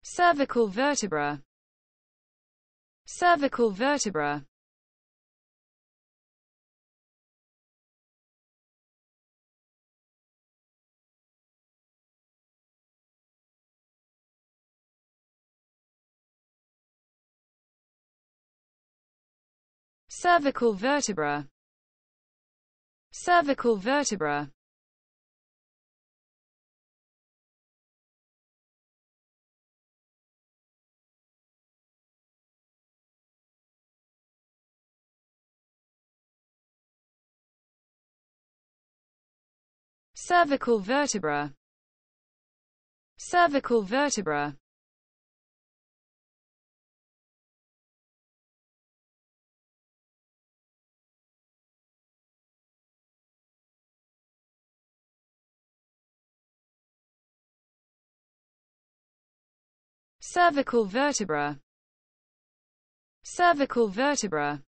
cervical vertebra, cervical vertebra, cervical vertebra, cervical vertebra, cervical vertebra, cervical vertebra, cervical vertebra, cervical vertebra,